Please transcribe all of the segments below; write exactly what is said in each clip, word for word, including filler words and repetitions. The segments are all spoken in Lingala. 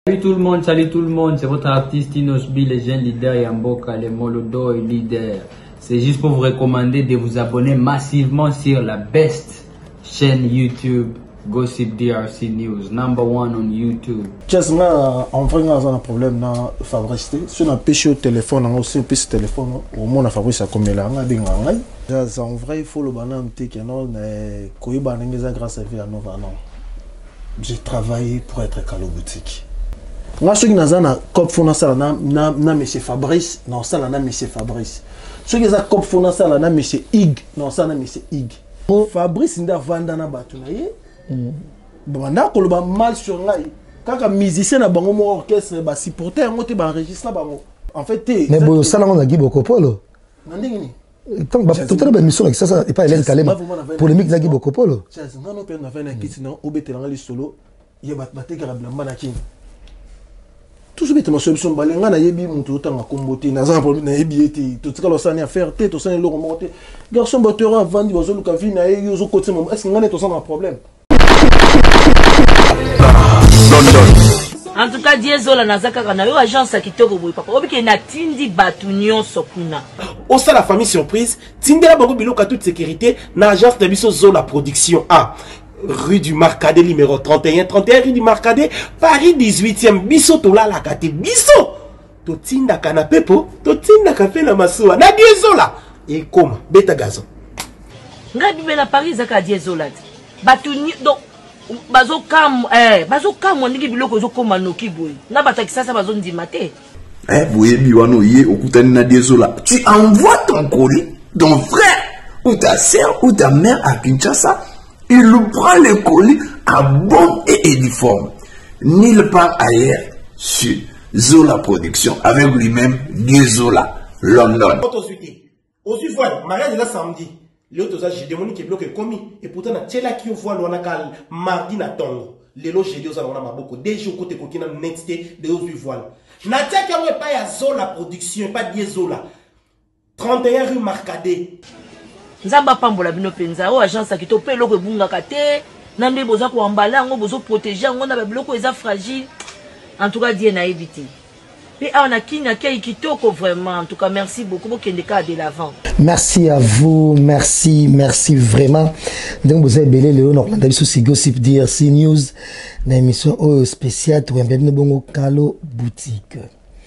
Salut tout le monde, salut tout le monde, c'est votre artiste Inosbi, les jeunes leaders Yamboka, les Molodo et leaders. C'est juste pour vous recommander de vous abonner massivement sur la best chaîne YouTube, Gossip D R C News, number one on YouTube. Just là, en vrai, on a un problème dans Fabrice. Si on a pêché au téléphone, on a aussi pêché au téléphone, au moins on a Fabrice à combien là, on a des gangs. Just en vrai, il faut le banane qui est non, mais quand il banane grâce à Via Nova non. J'ai travaillé pour être Kalo boutique. Moi, ceux qui n'ont pas cop fona ça na na na monsieur Fabrice, non ça là na monsieur Fabrice. Ceux qui ont cop fona ça là na monsieur Ig, non ça na monsieur Ig. Fabrice nda vanda na batu na ye. Bon na ko ba mal sur ngai. Kaka musicien na bango mo orchestre ba supporter ngo te ba enregistre bango. En fait té. Mais bon ça là on a Guy Bokopolo. Nandingi ni. Tant ba tout à l'heure mission ça ça et pas Hélène Kalema. Polémique za Guy Bokopolo. Ça non non pe na fait na kiti na obetela ngali solo. Ye bat baté garabla na kin. Tout ce qui est ma solution, balenga na yebi mutu tanga kombote na za problème na yebi ete to tika lo sani affaire te to sani lo remonter garçon batteur vandi bazo luka vi na ye yo zo côté mon est-ce ngane to sana problème. En tout cas Diezola nazaka kana yo agence kitoko boy papa obiki na tindi batu nyonso kuna au sein la famille surprise tindela bango biloka toute sécurité na agence de biso Zola production A rue du Marcadet numéro trente et un trente et un rue du Marcadet Paris dix-huitième biso tola la kate biso to tinda canapé po to tinda café na masuwa na Diezola et comme beta gazon nga bibe na Paris zaka Diezola batu donc bazo kam eh bazo kam ndiki biloko zo koma noki boy na batakisa sa bazo ndima te eh boye biwano ye okutani na Diezola tu envoies ton colis ton frère ou ta sœur ou ta mère à Kinshasa. Il prend le colis à bon et uniforme. Nulle part ailleurs sur Zola Production avec lui-même Diezola London. Aussi voilà, mariage de la samedi. L'autre j'ai demandé qu'il bloque commis et pourtant na tela qui voit l'on a cal mardi na tongo. Les loges j'ai dit aux on a beaucoup déjà côté kokina netité de aussi voilà. Na tia qui a pas ya Zola Production pas Diezola. trente et un rue Marcadet. Nzamba pambola bino penza o agence ki to pe loko bunga kate nande boza ko ambala ngo bozo protéger ngo na biloko eza fragile en tout cas die na éviter et on a kina kay kitoko vraiment en tout cas merci beaucoup pour kende ka de l'avant. Merci à vous, merci merci vraiment donc vous avez belé le on a biso Gossip D R C News na émission spéciale to bienvenue bongo Kalo boutique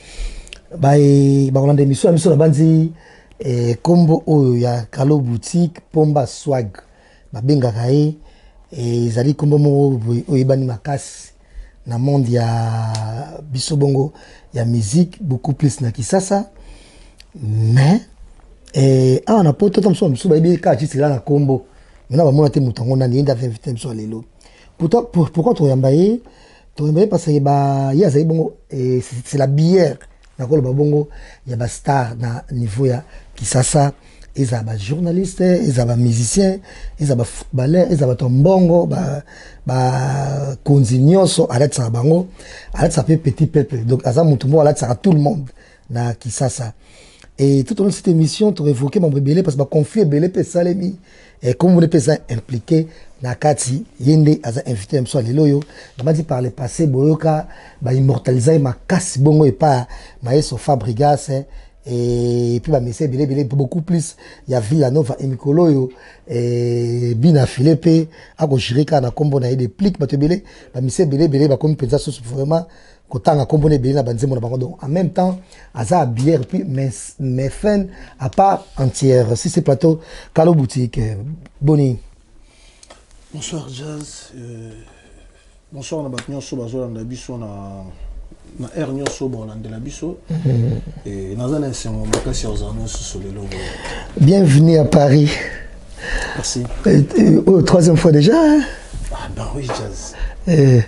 ba e ba on a émission émission na banzi et combo oyo ya Kalo boutique pomba swag babenga kae et zali combo mo oyebani makasi na monde ya biso bongo ya musique beaucoup plus na kisasa mais et ah na poto tom so biso bayebi ka artiste la na combo mena ba mona te mutango na nienda invité biso lelo pourtant pourquoi to yambaye to yambaye parce que ba ya zali bongo et c'est la bière na kolo ba bongo ya ba star na niveau ya kisasa eza ba journaliste eza ba musicien eza ba footballeur eza ba tombongo ba ba konzinyoso alatsa bango alatsa pe petit peuple donc aza mutumbo alatsa tout le monde na kisasa et tout au long de cette émission tu évoqué mon belé parce que ba conflit belé pe salemi et comme vous n'êtes pas impliqué na kati yende aza invité mso lelo yo ba dit par le passé boyoka ba immortaliser ma casse bongo et pas maestro Fabrigas et puis bah mais c'est beaucoup plus il y a Villanova et Mikolo yo et bina Philippe a ko jirika na kombo na des plics bato belé bah mais c'est belé belé bah comme pensa vraiment kotanga kombo ne belé na banzemo na bango donc en même temps aza bière puis mais mais fin à part entière si c'est plateau Kalo boutique boni. Bonsoir Jazz euh, bonsoir na batnyo so bazola na biso na na air nyonso bolande la biso et nazana sengo makasi ozano so lelo. Bienvenue à Paris. Merci. Euh, euh, oh, troisième fois déjà hein? Ah ben oui Jazz. Euh.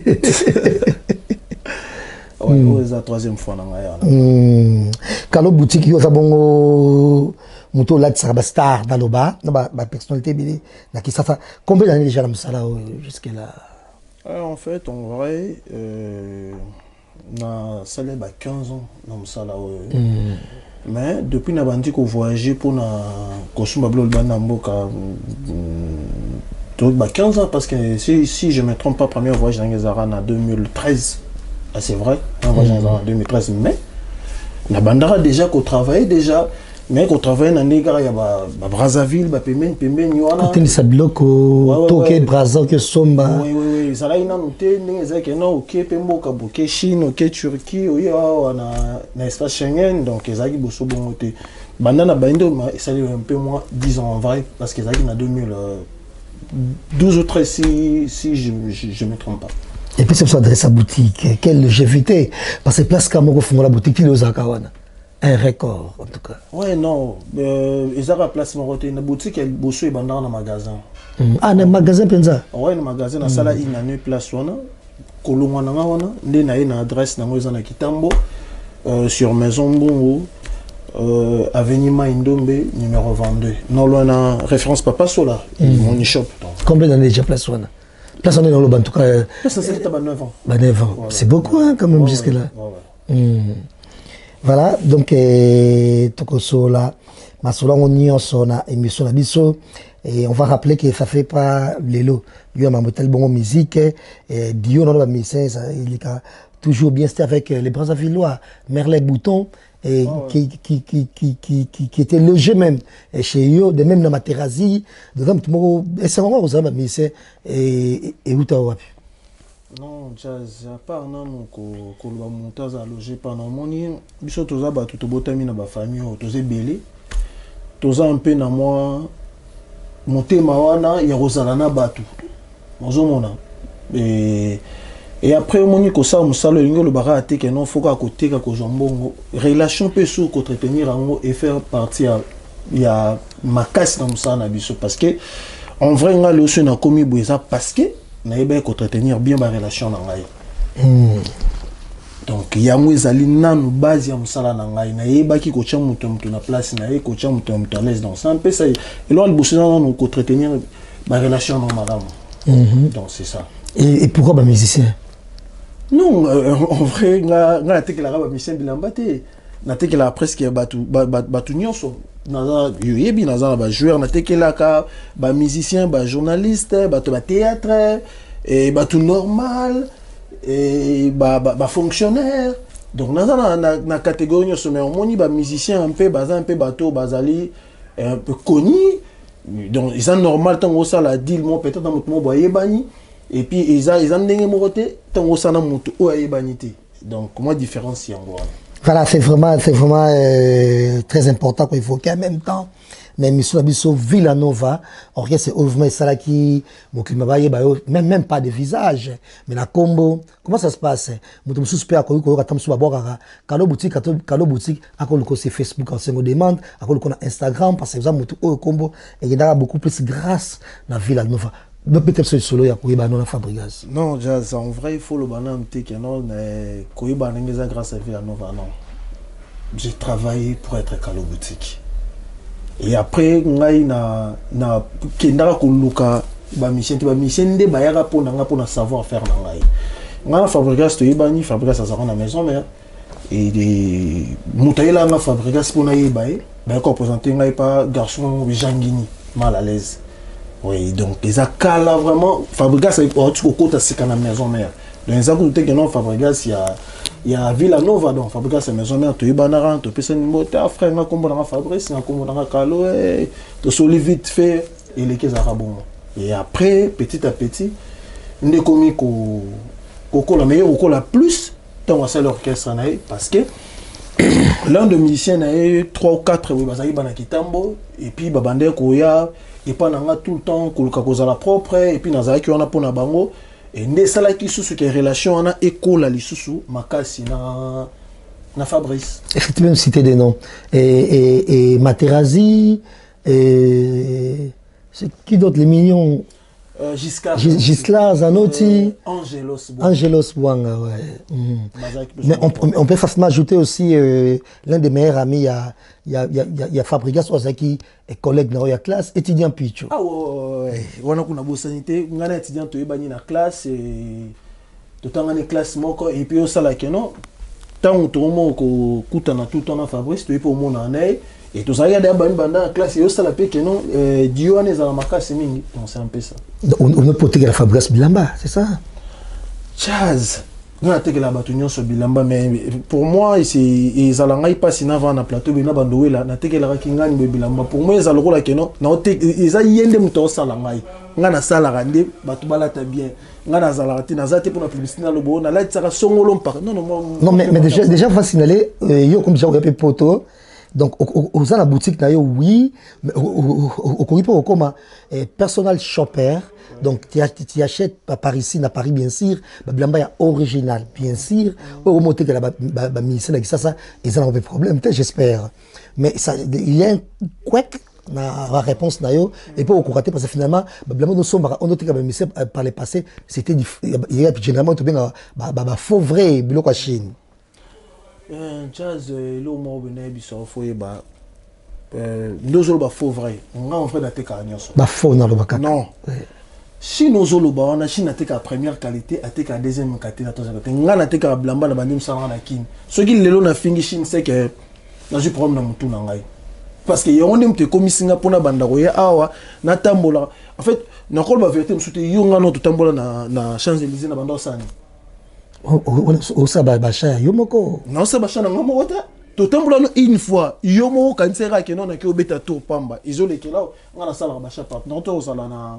Ouais, mm. C'est la troisième fois na ngaya. Mm. Kalo boutique yo sabongo muto la tsaba star dans le bas, na ba personnalité bini na kisasa. Combien d'années déjà la musala jusque là? Euh, en fait, en vrai euh na salé ba quinze ans na musala mm. Mais depuis na bandi ko voyager pour na kosumba blol bana mboka donc bah quinze ans parce que si si je me trompe pas premier voyage dans Ngezara en deux mille treize Ah, c'est vrai, en mmh. en deux mille treize, mais na bandara déjà qu'on travaillait déjà, mais qu'on travaillait dans les gars, il y a ba Brazzaville, ba Pemben, Pemben, Yoana. Quand il s'habille au Toké, Brazza, que Somba. Oui, oui, oui, ça là il a noté, il y a ok, Pembo, Kabuke, Chine, ok, Turquie, oui, on a l'espace Schengen, donc ils ont bossé bon côté. Bandana Baindo, ça lui un peu moins, dix ans en vrai, parce qu'ils ont en deux mille douze ou treize, si, si je ne me trompe pas. Et puis c'est pour s'adresser à la boutique, quelle longévité, parce que place Kamoko font la boutique, il est aux Akawana. Un record en tout cas. Ouais, non, euh, ils ont la place Moroté, la boutique, elle bosse et bandana dans le magasin. Mm. Ah, dans le magasin, Penza? Ouais, dans le magasin, dans la salle, il y a une place, Kolongwana, il y a une adresse dans le Kitambo, euh, sur Maison Bongo. Euh, Avenue Maïndombe, numéro vingt-deux. Non, là, on a référence Papa Sola, mm. mon e-shop. Combien d'années déjà place on a? Place on est dans le banc, en tout cas. Euh, ça, c'est neuf ans. Bah, neuf ans. Voilà. C'est beaucoup, hein, quand même, ouais, jusque-là. Ouais, ouais. mm. Voilà, donc, euh, Toko Sola, ma Sola, on y en son émission à Bisso. Et on va rappeler que ça fait pas les lots. Il y a un tel bon musique, et Dio, non, il est toujours bien, c'était avec les Brazzavillois, Merlet Bouton. Et oh, ouais. qui, qui, qui, qui, qui, qui, qui était logé même chez eux, de même dans ma terrasie, de même tout le monde, et c'est vraiment aux hommes, mais c'est, et, et où t'as wapi? Non, jazz, à part, non, qu'on va monter à loger pendant mon nid, biso toza ba tout beau termine dans ma famille, toza belé, toza un peu dans moi, monter ma wana, il y a Rosalana Batu, mozomona, et et après on dit que ça on sale le bara té que non faut qu'à côté que jambon relation peut sous entretenir en et faire partir il y a ma casse dans ça na biso parce que en vrai on a le aussi na commis boisa parce que na eba entretenir bien ma relation na ngai donc il y a moi zali nanu base ya musala na ngai na eba ki ko cha muto muto na place na e ko cha muto muto à l'aise dans ça un peu ça et là le bossé na nous entretenir ma relation na madame donc c'est ça. Et, et pourquoi ba musicien? Non, euh, en vrai, nga nga te que la raba musicien bilambate, na te que la presque batu batu nyonso, na yebi na za ba joueur, na te que la ka ba musicien, ba journaliste, ba ba théâtre, et batu normal, et ba ba fonctionnaire. Donc na za na na catégorie nyonso mais on moni ba musicien un peu baza un peu bateau bazali un peu connu. Donc ils sont normal tant ça la deal moi peut-être dans mon boyer bani. Et puis ils ont ils ont des moroté tant au sana mutu o ayebanité donc comment différencier en gros. Voilà, c'est vraiment c'est vraiment euh, très important qu'il faut qu'en même temps mais mission biso Villanova orchestre c'est Ovme Salaki Mokimabaye bayo même même pas de visage mais la combo comment ça se passe mutu suspect ko ko katamsu babora kalo boutique kalo boutique akolo ko c'est Facebook en se demande akolo ko na Instagram parce que ça mutu o combo et il y a beaucoup plus grâce na Villanova. Donc peut-être c'est solo ya koyeba non la Fabregas. Non, jazz en vrai il faut le banam te que non koyeba ngeza grâce à Villanova non. J'ai travaillé pour être à la boutique. Et après ngai na na kendara ko luka ba mission ba mission de ba yaka pour nga pour na savoir faire na ngai. Nga Fabregas to yebani Fabregas à la maison mais et des mutaila nga Fabregas pour na yebaye ba ko présenter ngai pas garçon Jangini mal à l'aise. Oui, donc les accords là vraiment Fabregas est au côté c'est quand la maison mère. Dans les accords que non Fabregas il y a il y a Villanova donc Fabregas c'est maison mère tu ibanaran tu pèse une moto frère nga comme dans Fabrice nga comme dans Kalo et tu soli vite fait et les caisses arabon. Et après petit à petit ne commis ko ko la meilleure ko la plus tant à l'orchestre parce que l'un de musiciens a eu trois ou quatre oui bazali bana kitambo et puis babande koya et pas tout le temps koluka kozala propre et puis nazala ki wana pona bango et ne sala ki susu ke relation wana ekola lisusu makasi na na Fabrice. Effectivement citer des noms et et et Materazzi et c'est qui d'autre les mignons Euh, Giscard Giscard Zanotti, euh, Angelos Bouanga. Angelos Bouanga, ouais. Mm. Mais on, on peut facilement ajouter aussi euh, l'un des meilleurs amis, il y a, il y a, il y a, il y a Fabregas Ozaki, et collègue dans la classe, étudiant Picho. Ah ouais, ouais, on a une bonne sanité, on a un étudiant qui est dans la classe, et tout le temps dans la classe, et puis au salaire que non, tant que tout le monde coûte tout le temps dans Fabrice, tu es pour mon année. Et tout ça, il y a des bandes dans la classe, et aussi la paix que non, Dieu est dans la macasse, c'est un peu ça. On ne peut pas la Fabrice Bilamba, c'est ça? Jazz. nga teke la batunyo so bilamba mais pour moi c'est ezalanga pas sina va na plateau bina bandowela na teke la kingani be bilamba pour moi ezaloko la keno na teke eza yende muto sala ngai nga na sala rande batu balata bien nga na zala rati na zate pour la publicité na lobo na la tsaka songolo mpaka non non non mais mais déjà déjà va signaler yo comme déjà repé poto donc aux à la boutique na yo oui mais au au comme personal shopper. Donc, tu achètes par ici, à Paris, bien sûr, il y a original, bien sûr. Au moment où tu as mis ça, ça, ils ont un problème, j'espère. Mais ça, il y a un quack dans la réponse, et pas au courant, parce que finalement, nous sommes, on a mis par le passé, c'était généralement un faux vrai, bilo quoi Chine. Jazz, l'eau m'a obéné, il s'en faut, bah, nous avons faux vrai. On a un vrai d'attaque à Agnos. Bah, faux, non, le non. Si nous avons la Chine a la première qualité, a la deuxième qualité, la troisième qualité. Nous avons la blamba, la bandim sans la Chine. Ce qui est le fini Chine, c'est que nous avons un problème dans tout le monde. Parce que nous avons comme Singapour, na bandaroya, awa, na tambola. En fait, nous avons la vérité, nous avons notre tambola na Champs-Élysées, na bandosani. O sa ba bacha yomoko. Non, sa bacha na ngamo wata. To tambola une fois, yomo quand c'est là que non na ke obeta tour pamba. Isolé que là, on a la salle bacha part. Non, to sala na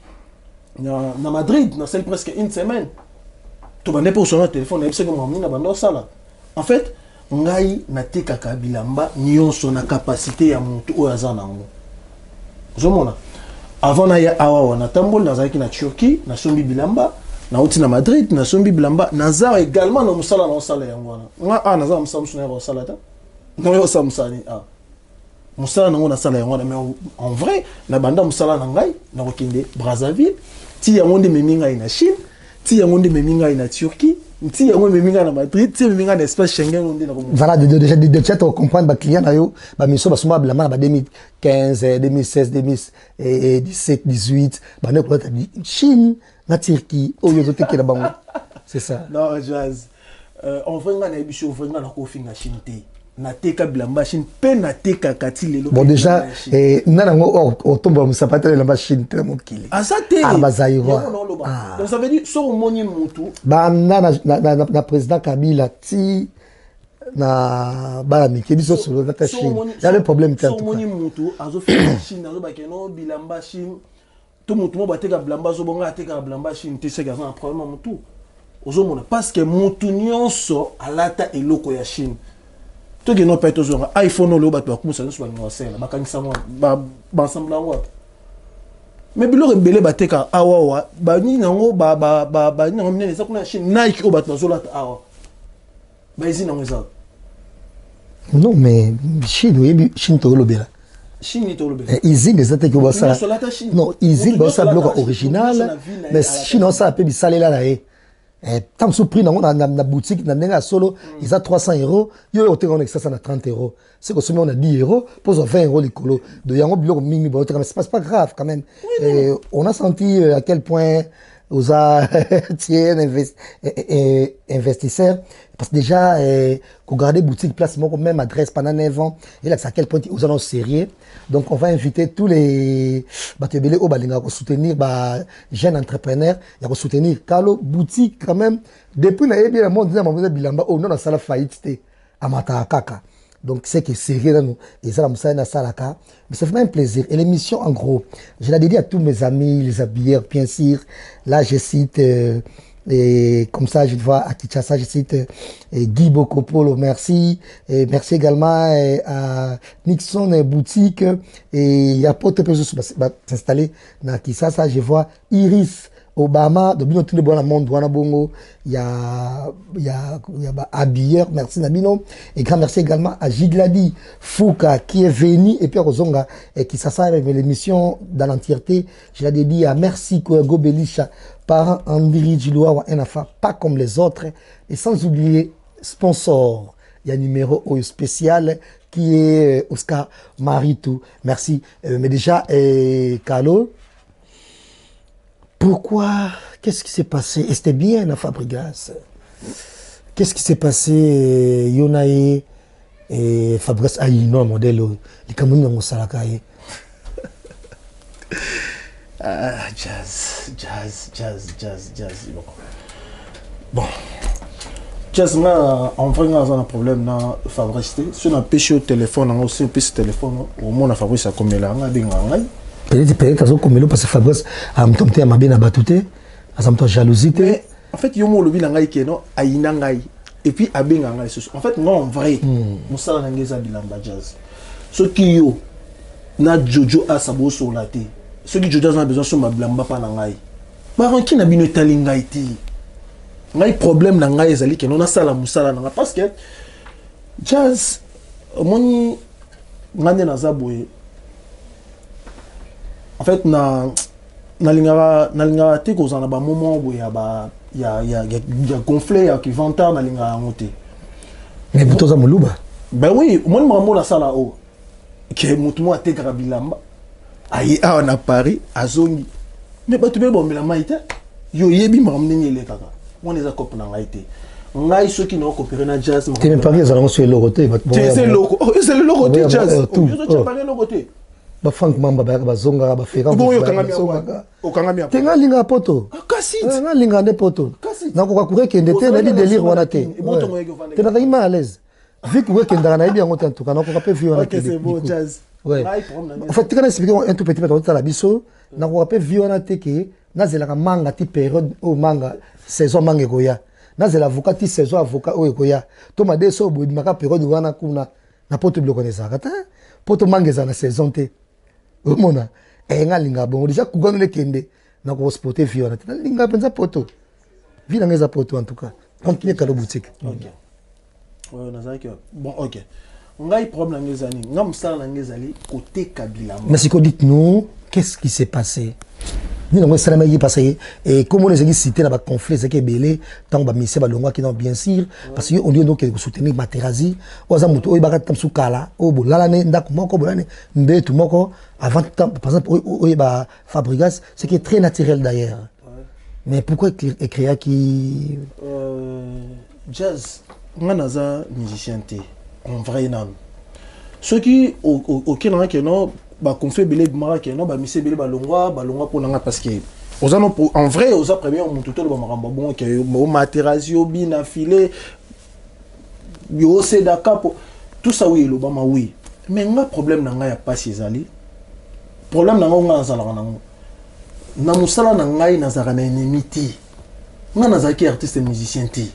na Madrid, na celle presque une semaine. Tu vas pas sur le téléphone, na ebse comme na bando sala. En fait, ngai na tekaka bilamba nyonso na capacité ya mutu o azana ngo. Zomona. Avant na ya awa na tambol na zaki na Turquie, na sombi bilamba, na uti na Madrid, na sombi bilamba, na za également na musala na sala ya ngwana. Nga a na za musala musuna ya sala ta. Na yo sa musani a. Musala na ngona sala ya ngwana mais en vrai na banda musala na ngai na kokinde Brazzaville. Si on a des en Chine, si on a des en Turquie, si on a des en Madrid, si on a des en espace Schengen, voilà, déjà de chat on comprend les clients d'ailleurs, bah mais ça va sûrement blâmer bah deux mille quinze, deux mille seize, deux mille dix-sept, dix-huit, bah ne quoi Chine, la Turquie, oh yo te qui là-bas, c'est ça. Non, Jazz, on veut nga na ebiso, on veut nga na kofi na Chine te. Na teka blamba Chine pe na teka kati lelo. Bon déjà eh nana ngo o tomba musapata la machine te mo kili. Ah ça te. Ah bazairo. Donc ça veut dire so moni mutu. Ba nana na na président Kabila ti na ba mi ke biso sur la Chine. Il y a le problème tant. So moni mutu azo faire Chine azo ba keno bilamba Chine. Tout mutu mo bateka blamba zo bonga ateka blamba Chine te c'est un problème mutu. Ozomona parce que mutu nyonso alata eloko ya Chine. Tout qui n'a pas été toujours iPhone le bat comme ça nous soit nous c'est ba kanisa mo ba ba ensemble wa mais bilo rebele bateka awa ba ni nango ba ba ba ba ni ngomne ça kuna Chine Nike o bat zola awa ba izi nango ça non mais Chine oui Chine to lo bela Chine to lo bela izi des attaques au ça non izi ba ça bloc original mais Chine ça peut bisaler là là tant que prix dans la boutique dans la solo ils a trois cents euros il y a autant que ça na trente euros c'est que si on a dix euros pose vingt euros les colos de yango bilo mimi mais c'est pas grave quand même et on a senti à quel point aux tiens investisseurs parce que déjà qu'on garder boutique place même adresse pendant neuf ans et là c'est à quel point ils ont sérieux donc on va inviter tous les batebele au balinga pour soutenir bah jeunes entrepreneurs il y soutenir Kalo boutique quand même depuis la bien le monde disait maman bilamba oh non na sala faillite à mata kaka donc c'est que sérieux là nous et ça la na salaka mais ça fait un plaisir et l'émission en gros je l'ai dit à tous mes amis les habilleurs bien sûr là je cite euh, et comme ça je vois à Kinshasa je cite euh, Guy Bokopolo merci et merci également euh, à Nixon euh, boutique et il y a pas de personnes va s'installer dans Kinshasa je vois Iris Obama de bino tout le bon monde wana bongo il y a il y a il y a bah, habilleur merci Nabino et grand merci également à Jigladi Fouka qui est venu et puis Rozonga et qui s'assoit avec l'émission dans l'entièreté je l'ai dit à merci Gobelisha parent Andri Giloa un affaire pas comme les autres et sans oublier sponsor il y a un numéro spécial qui est Oscar Maritou merci euh, mais déjà euh, Kalo pourquoi? Qu'est-ce qui s'est passé? Et c'était bien la Fabregas. Qu'est-ce qui s'est passé? Yonae et Fabregas a eu un modèle. Les Camerounais ont salakaye. Ah, jazz, jazz, jazz, jazz, jazz. Bon. Bon. Jazz nga en vrai nga za na problème na Fabrice si on a pêché au téléphone on aussi pêché téléphone au moins na Fabrice a komela nga benga ngai peut-être peut-être azo komelo parce que Fabrice a mtomte ya mabe na batute azamto jalousie en fait yo mo lobi na ngai keno aina ngai et puis abenga ngai en fait non en vrai musala na ngeza bilamba Jazz ce qui yo na Jojo a sabo sur la té ce qui Jojo a besoin sur ma bilamba pa na ngai ba ranki na bino tali ngai ti ngai problème na ngai ezali ke nona sala musala na parce que Jazz moni ngane na zaboye en fait na na lingara na lingara te ko zana ba moment boye ba ya ya ya gonflé ya qui ventar na lingara ngote mais buto za muluba ben oui moni mambo na sala o ke mutu mo atekara bilamba ayi a na Paris azongi mais ba tube bomela maite yo yebi mamni le kaka on les a copié dans l'I T. On a ceux qui n'ont coopéré dans Jazz. Tu n'es pas bien, ça c'est le logoté. C'est le logo. C'est le logoté Jazz. Tu n'as pas le logoté. Ba Frank Mamba ba ba zonga ba fera. Bon yo kangami wa. O kangami. Tenga linga poto. Kasi. Tenga linga ne poto. Na ko kakure kende te na di délire wana te. Te na ima à l'aise. Vu que que ndana bien en tout cas na ko ka pe vu wana te. OK, c'est beau Jazz. Ouais. En fait, tu as expliqué un tout petit peu dans la biso, na ko ka pe vu wana te ke na zela manga ti période au manga saison manga goya na zela avocat ti saison avocat o goya to ma deso bo maka période wana kuna na poto bloko neza kata poto manga za na saison te o mona e nga linga bon déjà ku gonne kende na ko spotter fiona te linga penza poto vina ngeza poto en tout cas continue kalo boutique. OK ouais na za bon OK ngai problème ngezani ngam sala ngezali côté Kabila. Mais si ko dites-nous qu'est-ce qui s'est passé? Nous avons essayé de passer et comme on les a cité dans le conflit, c'est que belé tant que monsieur balongwa qui non bien sûr parce que on dit donc que soutenir Materazi oza muto o ibaka tam sukala o bolala ne ndako moko bolane ndetu moko avant par exemple o ba Fabregas c'est qui est très naturel d'ailleurs. Mais pourquoi écrire qui euh Jazz nganaza musicien té en vrai non ceux qui au au Kenya que non ba conflit belé mara que non ba monsieur belé balongwa balongwa pour nanga parce que aux en vrai aux premier on tout le ba maramba bon que au Materazi au bina filé yo c'est d'accord tout ça oui le ba ma oui mais nga problème nanga ya pas ezali problème nanga nga nazala nanga na musala na ngai nazara na ennemi ti nga nazaki artiste musicien ti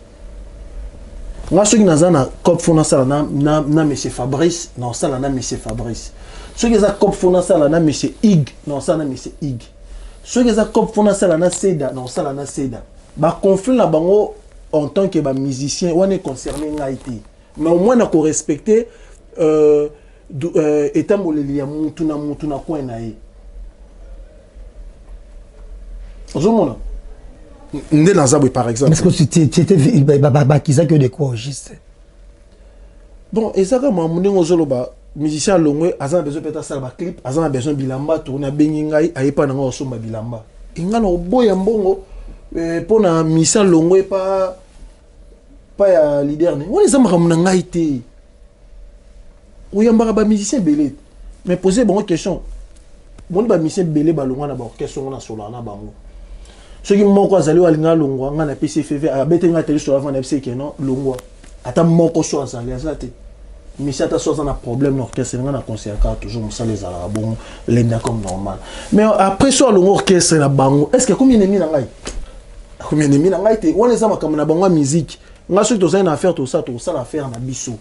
nga soki naza na cop fona sala na na na monsieur Fabrice na sala na monsieur Fabrice soki eza cop fona sala na monsieur Ig na sala na monsieur Ig soki eza cop fona sala na Seda na sala na Seda ba conflit na bango en tant que ba musicien on est concerné ngai ti mais au moins na ko respecter euh euh état moleli ya mutu na mutu na coin na ye Ozomona Ndé dans Zaboué par exemple. Est-ce que tu étais baptisé que de quoi juste? Bon, et ça comme mon nom Zoloba, musicien longwe, azan besoin peut-être ça ba clip, azan besoin bilamba tourner bengingai, aye pas nango somba bilamba. Inga no boya mbongo pour na musicien longwe pas pas ya leader ne. On les amara mon ngai té. Ou yambara ba musicien belé. Mais poser bon question. Bon ba musicien belé ba longwa na ba orchestre na solo na bango. Ce qui moko azali walinga longwa nga na P C F V abete nga tele sur avant na F C que non longwa ata moko so azali azate mais si ata so na problème l'orchestre nga na concert ka toujours musa les ala bon lenda comme normal mais après so longwa orchestre na bango est-ce que combien d'ennemis na ngai combien d'ennemis na ngai te on les ama comme na bango musique nga so to ça na affaire tout ça tout ça l'affaire na biso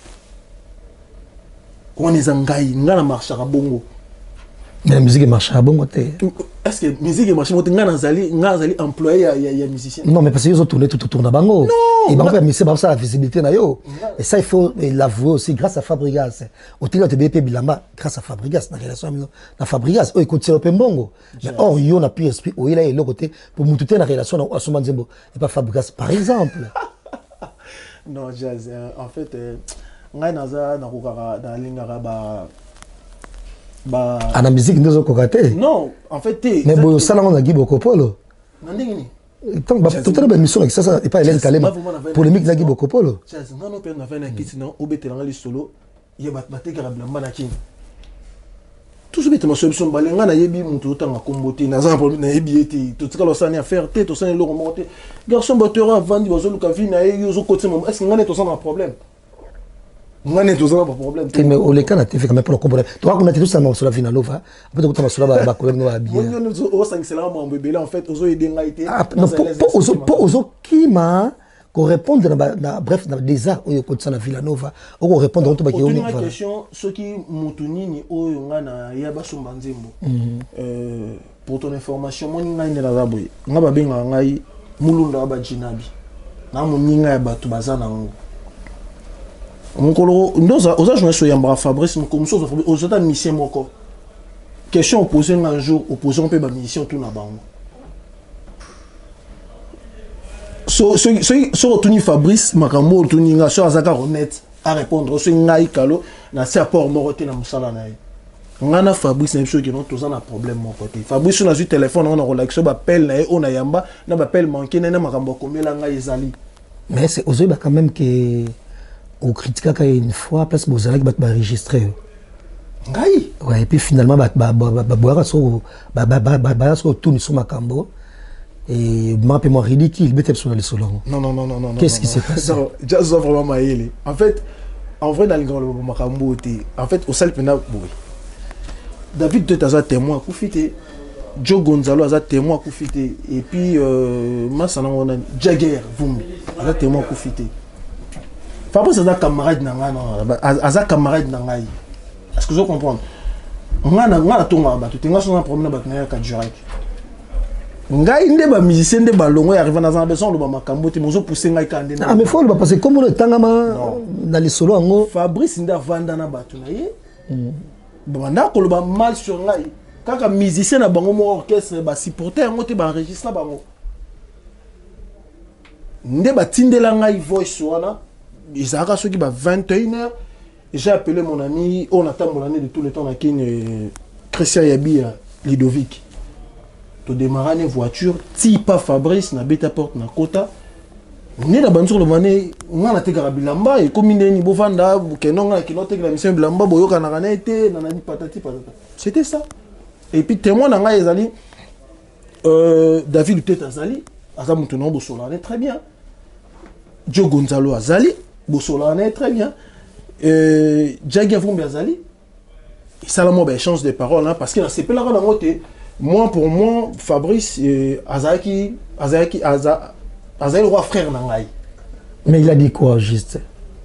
on les ngai nga na marche ka bongo. Mais la musique marche à bon côté. Est-ce que la musique marche à bon côté? Ngazali employé il y a musicien. Non mais parce qu'ils ont tourné tout autour de bango. Non. Et bango permet c'est ça la visibilité na yo. Et ça il faut l'avouer aussi grâce à Fabregas. Au télé de B P Bilamba grâce à Fabregas na relation na Fabregas. Oh écoute c'est le bongo. Mais or yo n'a plus esprit oh il a le côté pour mututer na relation na Asuma Nzembo et pas Fabregas par exemple. Non Jazz en fait ngai naza na kokaka na lingara ba bah à la musique nous avons non en fait t'es mais bon ça là on a Guy Bokopolo nandingini tant bah tout à l'heure mission avec ça ça et pas Hélène Kalema polémique na Guy Bokopolo ça non non on a fait un kit non obété dans les solo il y a batté que la blamba na king tout ce bête ma solution balenga na yebi mutu otanga kombote na za problème na yebi ete tout ce que l'osani à faire te to sani lo remonter garçon batteur vandi bazo luka vi na yo zo côté mon est-ce ngane to ça un problème ngane to ça pas problème mais au les cas na te fait quand même pour comprendre toi qu'on a tout ça dans sur la finale lova après to sur la ba problème no bien on nous au cinq c'est là mon bébé en fait ozo aider ngaité non pour ozo pour ozo qui ma qu'on répondre na bref na des arts oyo ko tsana Villanova on répondre on to ba ki une question ce qui mutunini oyo ngana ya basumba nzembo euh pour ton information moi ngai ne la zaboy ngaba benga ngai mulunda ba jinabi na muninga ya batu bazana ngo mukolo ndoza oza joindre so yamba Fabrice comme ça aux autres mission moko question posée un jour opposé on peut ba mission tout na bango so so so so retourner Fabrice makambo retourner nga so azaka honnête à répondre so ngai kalo na si apport morote na musala na ye ngana Fabrice na biso ki non toza na problème mon côté Fabrice na su téléphone on a relaxé ba appel na ye on a yamba na ba appel manqué na makambo komela ngai ezali mais c'est ozo ba quand même que au critique une fois parce que vous allez ba enregistrer ngai ouais et puis finalement ba ba ba boire so ba ba ba ba so tout ni so makambo et moi moi ridicule bête sur le solon non non non non non qu'est-ce qui s'est passé just vraiment maïli en fait en vrai dans le grand makambo en fait au sal pena oui David de taza témoin koufité Joe Gonzalo aza témoin koufité et puis euh masana on a Jagger Vumbi aza témoin koufité Fabrice aza camarade na nga non aza camarade na ngai est-ce que vous comprenez ngana ngana tonga ba tu nga son problème ba na ka direct ngai nde ba musicien nde ba longo arrive dans un besoin le ba makambo te mozo pousser ngai kande ah mais faut le parce que comme le tangama dans les solos ngo Fabrice nda vanda na batu na ye ba na ko le ba mal sur ngai kaka musicien na bango mo orchestre ba supporter ngo te ba enregistrer bango nde ba tindela ngai voice wana isaka soki ba vingt et une heures j'ai appelé mon ami on attend mon année de tout le temps na kin Christian Yabia Ludovic to démarrer une voiture ti pas Fabrice na beta porte na kota ne na banzur le mané ngana te bilamba et comme ni bovanda kenonga kinote la mission bilamba boyoka na kana été na nani patati patata c'était ça et puis témoin na nga ezali euh David Tete azali aza mutu no bosolane très bien Joe Gonzalo azali bosolane très bien euh Jagger Vumbi azali ça la mo ba échange de paroles hein, parce que na sepela na ngote moi pour moi Fabrice euh, Azaki Azaki Aza Azaki le roi frère nangai. Mais il a dit quoi juste?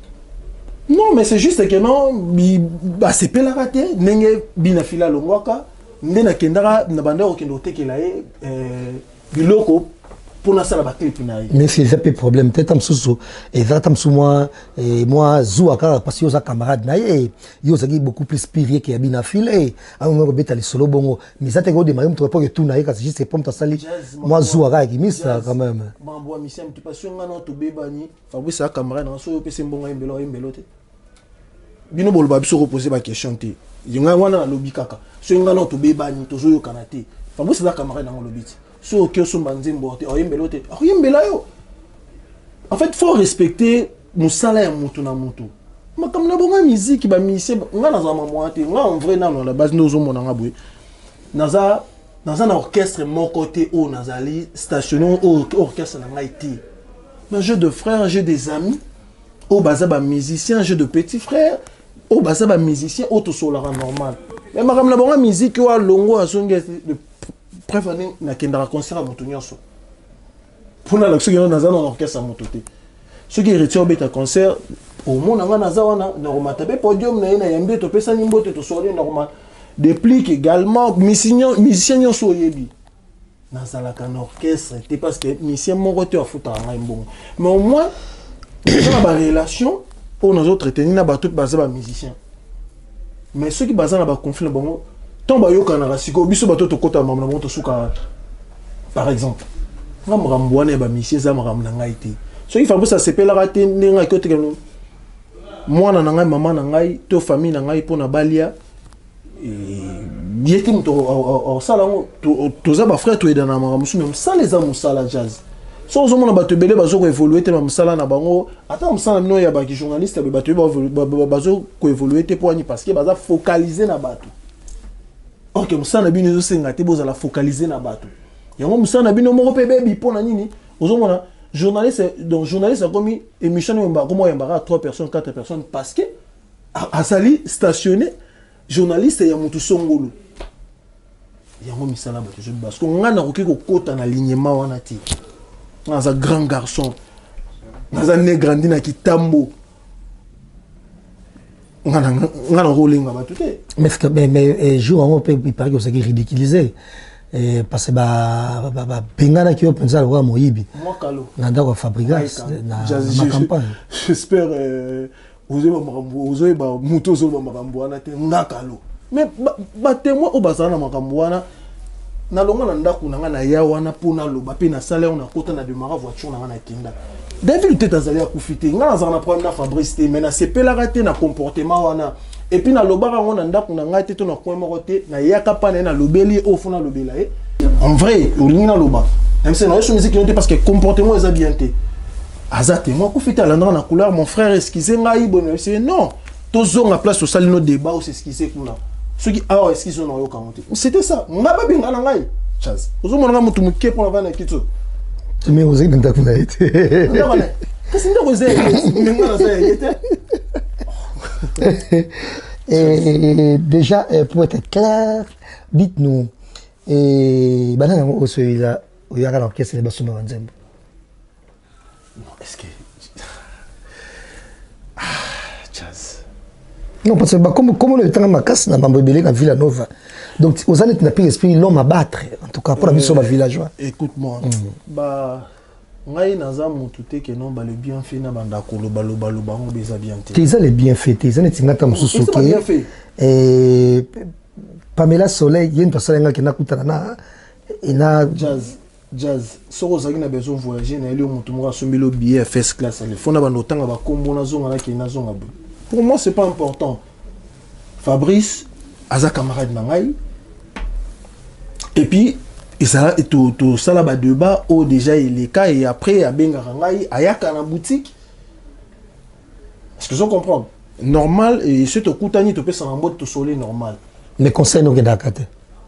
Non mais c'est juste que non bi ba c'est pas la raté nenge bina fila longwaka ndena kendara na banda okendo tekela e euh biloko pour na sala ba clip na. Mais c'est ça le problème peut-être am susu et ça tam moi et moi zouaka parce que yo za camarade na ye yo za beaucoup plus spirituel que bina fila et à un moment beta les solo bongo mais ça te go démarrer pour pas que tout na ye c'est juste comme ta sali moi zouaka qui mis ça quand même. Bon bois mission tu pas sur ngana to bebani Fabrice sa camarade na so yo pese mbonga mbelo mbelo te. Bino bolo ba biso reposer ba question te. Yinga wana na lobby kaka. So ngana to bebani to zo yo kanate. Fabrice sa camarade na lobby. So que son banzimbo te oyembelo te oyembela yo en fait faut respecter musala ya mutu na mutu makam na bonga musique ba musicien nga na za mamwa te nga en vrai na la base nous zo mona nga boye naza naza na orchestre mon côté o nazali stationné au orchestre na nga été un jeu de frères, un jeu des amis au baza ba musicien, un jeu de petits frères au baza ba musicien auto solara normal mais makam na bonga musique wa longo asonge préféré na kendara concert à Montonyonso. Pour la l'action qui naza dans l'orchestre à Montoté. Ceux qui retirent beta concert au monde na naza wana na romatabe podium na ina yambe to pesa nimbo te to sori normal. Déplique également musicien musicien so yebi. Naza la can orchestre c'est parce que musicien mon côté a fouta nga mbongo. Mais au moins dans la relation on nous autres tenir na ba tout basé ba musicien. Mais ceux qui basent na ba conflit bongo tomba yoka na rasiko biso bato to kota mamna moto suka par exemple nga mramboane ba misie za mramna ngai te so il faut ça sepela raté ndenga ko tekeno mwana na ngai mama na ngai to famille na ngai pona balia et yeti mto o sala ngo to za ba frère to edana maramusu même ça les amus sala jazz so zo mona bato belé bazo ko évoluer te mamsala na bango ata msala mino ya ba ki journaliste ba bato ba bazo ko évoluer te poani parce que baza focaliser na bato ok mosala bino ezosenga te bozala focaliser na bato yango mosala bino moko pe bebi mpona nini ozomona journaliste donc journaliste akomi émission yamba komo yamba trois personnes quatre personnes parce que asali stationné journaliste ya mutu songolo yango misala bato je parce que ngana koki kokota na alignement wana ti naza grand garçon naza né grandi na kitambo ngana ngana kolinga bato te mais mais mais jour on peut il paraît que c'est ridiculisé et parce que ba ba pengana ki openza le moyibi moi kalo nanda ko fabrigas na ma campagne j'espère vous avez vous avez ba muto zo ba makambo wana te ngakalo mais ba témoin o bazana makambo wana na longa na ndako na ngana ya wana pona loba pe na salaire na kota na demara voiture na ngana kinda David te tazali akufite ngana za na problème na Fabrice te mais na sepela raté na comportement wana et puis na loba rango na ndako na ngate to na coin moko te na yaka pa na lobeli au fond na lobela e en vrai olingi na loba même c'est na musique qui parce que comportement est bien te azate moi kufite la na couleur mon frère excusez ngai bon c'est non tozonga place au salino débat ou c'est excusez kuna ceux qui ah excusez non yo kamonte c'était ça ngaba binga na ngai chaz ozomona mutu muke pour la vana kitso tu me osé dans ta fenêtre qu'est-ce que vous avez et déjà pour être clair dites-nous et banana au celui-là il y a l'orchestre de Bassouno Nzembo est-ce que ah jazz non parce que bah, comme comme le temps ma casse na Mambobele na Villanova donc aux années n'a pas esprit l'homme à battre en tout cas pour la mission villageois écoute-moi mm. bah ngai naza mutu te ke non ba le bien fait na banda ko loba loba loba ngo beza bien te tes les bien fait tes années tingata mususuke et Pamela Soleil yene personne qui na kutana na ina jazz jazz soko zaki na besoin voyager na ele mutu mo asomelo billet first class ale fona bando tanga ba kombo na zonga na ke na zonga bu pour moi c'est pas important Fabrice aza camarade na ngai et puis et ça et tout tout ça là bas débat au déjà il est cas et après à benga ngai ayaka na boutique est-ce que je comprends normal et ce to kutani to pesa na mode to soleil normal mais conseil no kenda kate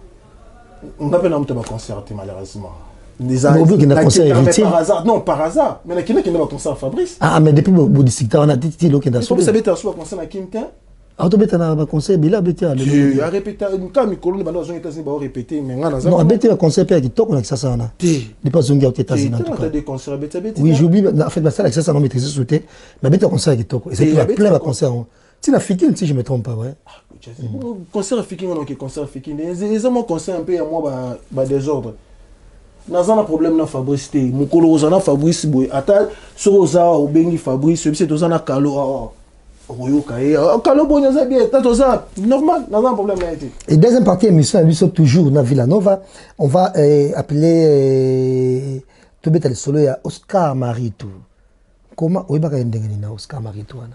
on n'a pas na mte ba concerter malheureusement des années par hasard non par hasard mais la kina kenda ba concert Fabrice ah mais depuis bo district on a dit ti lo kenda so ça beta so concert na Kintin autobeta na ba conseil bila betia le a répété quand mi colonne ba aux États-Unis ba répéter mais ngana non abeti ba conseil pe kitoko na kisasa na ti pas zongi aux États-Unis en tout cas des concerts beta beta oui j'oublie en fait ba ça kisasa non maîtriser sauter mais beti concert kitoko et c'est plein ba concert tu n'as fiki si je me trompe pas ouais concert fiki on que concert fiki les hommes concert un peu à moi ba ba désordre naza na problème na Fabrice te mukolo ozana Fabrice boy ata so oza obengi Fabrice c'est tozana kalo oyoka e kalo bonyo za bien tatoza normal naza un problème na été et deuxième partie émission lui sont toujours na Villanova on va euh, appeler euh, tobeta le solo ya Oscar Marito comment oyebaka ndengeni na Oscar Marito wana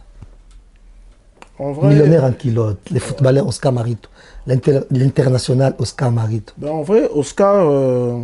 en vrai millionnaire en kilote les footballeurs Oscar Marito l'international Oscar Marito ben en vrai Oscar euh...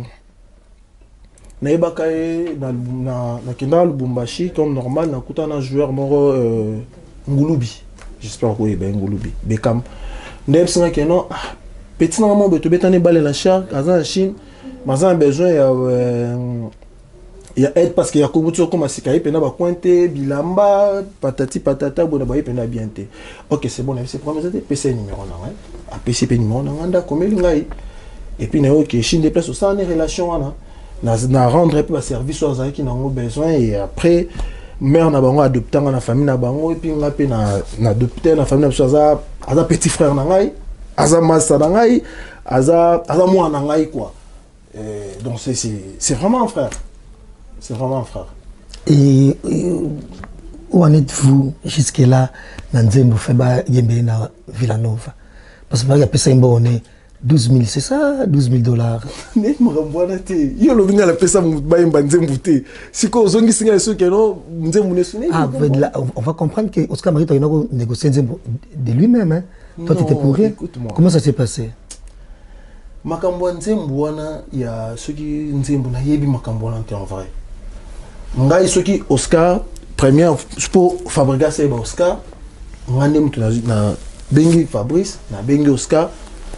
naibaka e na na na kenda Lubumbashi comme normal na kuta na joueur moro euh, Ngulubi j'espère que ben Ngulubi Beckham ndem singa que non petit na mo beto betane balle la char azan Chine mazan besoin ya euh, ya aide parce que ya kobuto comme asikaye pena ba pointe bilamba patati patata bona ba pena bien te OK c'est bon c'est pour me P C numéro na ouais a P C numéro na nganda komeli ngai et puis na OK Chine déplace ça en relation wana na rendre un peu service aux gens qui n'ont besoin et après mère na bango adopter na famille na bango et puis nga pe na na adopter na famille na ça aza petit frère na ngai aza massa na ngai aza aza moi na ngai quoi et donc c'est c'est c'est vraiment un frère c'est vraiment un frère et, et où en êtes-vous jusque là na Nzembo feba yembe na Villanova parce que il y a pesa imbo on est douze mille, c'est ça, douze mille dollars. Mais je me dis, il y a le vinga la pesa mbaimba Nzembo te. Si ko zongi singa so que non Nzembo ne sonne. Ah, on va comprendre que Oscar Marito il a négocié Nzembo de lui-même hein. Toi tu étais pour rien. Comment ça s'est passé? Makambo Nzembo wana ya ceux qui Nzembo na yebi makambo wana en vrai. Ngai ceux qui Oscar première pour Fabregas et Oscar ngane mtu na bengi Fabrice na bengi Oscar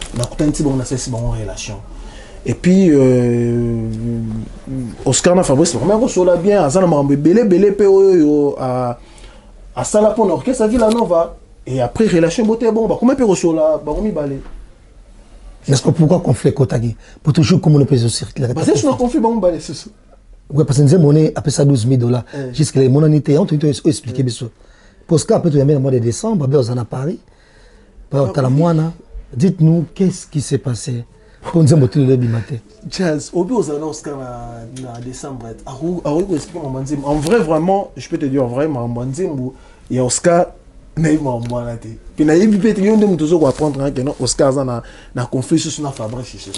na kutanti bon na cesse bon relation. Et puis euh, Oscar na Fabrice vraiment on sola bien azana mambe belé belé pe oyo à à sala pour l'orchestre à Villanova et après relation beauté bon bah comment peut sola ba mi balé. Est-ce que pourquoi conflit Kotagi pour toujours comme on peut se circuler. Parce que je n'ai conflit ba mi balé c'est ça. Ouais parce que nous monnaie après ça douze mille dollars jusqu'à les monanités on te expliquer bien. Oscar peut-être le mois de décembre ben on a Paris. Par la moine dites-nous qu'est-ce qui s'est passé. Pour nous montrer le bimaté. Jazz, au bout aux Oscar en décembre. En vrai, vraiment, je peux te dire, vraiment, il y a Oscar, mais il m'a emboîté. Puis il y a eu peut-être un de toujours apprendre que Oscar a un conflit sur la fabrique.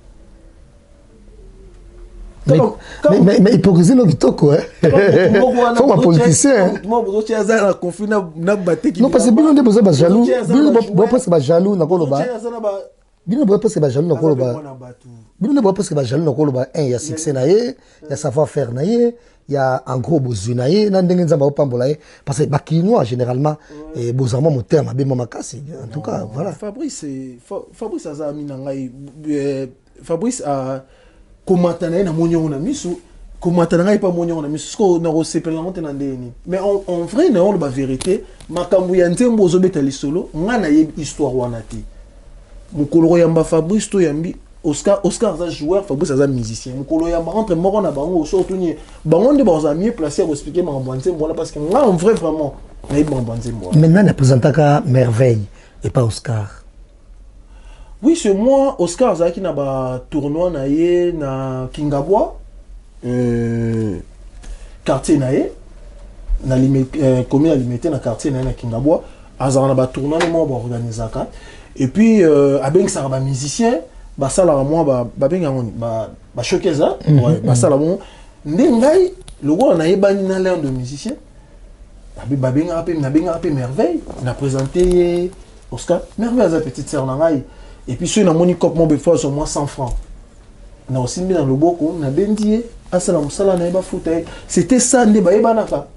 Mais, mais, mais, mais hypocrisie non kitoko hein. Faut un politicien. Moi vous avez un conflit na na battre. Non parce que bien on est besoin de jaloux. Bien on pense que jaloux na koloba. Bien on pense que jaloux na koloba. Bien on pense que jaloux na koloba. Un il y a succès na ye, il y a savoir faire na ye, il y a un gros besoin na ye, na ndenge nzamba opambola ye parce que bakinois généralement et bozama mon terme be mama kasi. En tout cas voilà. Fabrice Fabrice a mis na ngai Fabrice a commentaire na monyo na misu commentaire na pas monyo na misu ko na rosepela monte na ndeni mais en, en vrai na on ba vérité makambu ya ntembo zo betali solo ngana ye histoire wana ti mukolo yamba Fabrice to yambi Oscar Oscar za joueur Fabrice za musicien mukolo yamba entre moko na bango surtout ni bango nde ba za mieux placé à expliquer makambu ntembo voilà parce que nga en vrai vraiment na ba ntembo maintenant na présentaka merveille et pas Oscar. Oui, c'est moi, Oscar Zaki na ba tournoi na ye na Kingabwa, euh, quartier na ye, na limité, euh, commune limité na quartier na ye na Kingabwa, azara na ba tournoi na moi ba organisaka. Et puis euh, abeng ça ba musicien, ba sala moi ba ba benga ngoni ba ba showcase, ouais, ba sala mo ndengai le gars na ye bani na l'air de musicien. Ba benga pe na benga pe merveille, na présenté Oscar, merveille sa petite sœur na ngai. Et puis, si on a mon cop, mon béfort, sur moi cent francs. On a aussi mis dans le boko, on a bendié, c'était ça, ne pas banaka.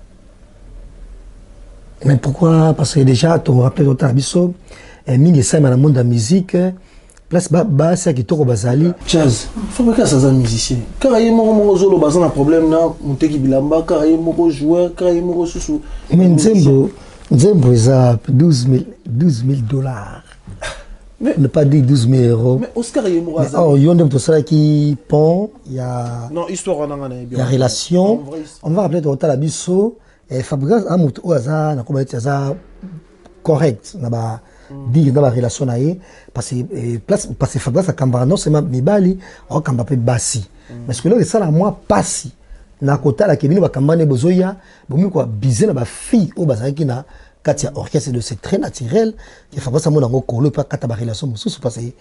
Mais pourquoi? Parce que déjà, tu me rappelles au Tabiso, et Mingi Saïm dans le monde de la musique, place bas, c'est qui tourne au Bazali. Jazz, il faut que ça soit un musicien. Car il y a un problème, on te dit bilamba, car il y a un joueur, car il y a un sous. Mais Nzembo, Nzembo, il a douze mille dollars. Mais, ne pas dire douze mille euros. Mais Oscar est mort. Oh, il y a tout ça qui pont, il y a. Non, histoire on a il y a relation. On va rappeler tout à l'Abisso et Fabrice a monté au hasard, na comment dire ça correct, na ba dire dans la relation naïe parce que place parce que Fabrice a Kambara non c'est ma mibali, au Kambapé Bassi. Mais ce que là ça la moi passi. Na kota la kebino ba Kambane bozoya, bomi quoi biser na ba fille au bazaki na Katia orchestre de c'est très naturel qui fait pas ça mon amour colo pas kata ba relation sous passer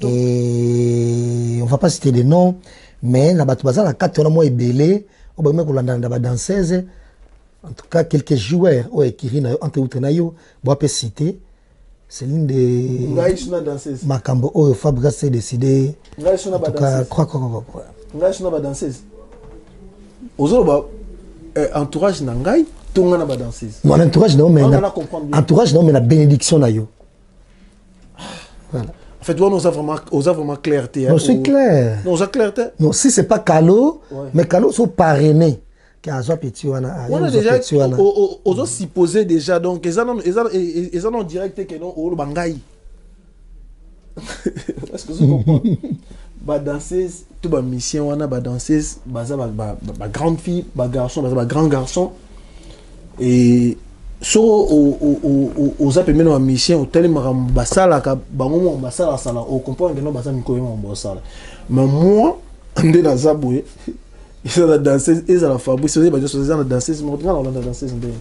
et on va pas citer les noms mais la batu bazala kata on a moi ebelé on ba me ko landa ba danseuse en tout cas quelques joueurs au ekiri na entre autres na yo bo peut citer c'est l'une des ngaïsuna danseuse makambo o Fabrice s'est décidé ngaïsuna ba danseuse quoi quoi quoi ngaïsuna ba danseuse ozolo ba entourage na ngai tongana ba danseuse. Mon entourage non mais entourage non mais la bénédiction na yo. Voilà. En fait, on a vraiment on a vraiment clarté. Non, c'est clair. Non, on a clarté. Non, si c'est pas Calo, ouais. Mais Calo sont parrainés. Qui a petit on a on a déjà aux autres supposé déjà donc ils ont ils ils ont direct que non au bangai. Est-ce que vous comprenez? Ba danseuse tout ba mission on a ba danseuse ba ba ba grande fille, ba garçon, ba grand garçon. Et so aux appels maintenant à mission au tel basala ka bango basala sala au comprendre que non basala miko yemo basala mais moi ndé na zaboué ils ont la danseuse ils ont la Fabrice ils ont la danseuse mais on a la danseuse ndé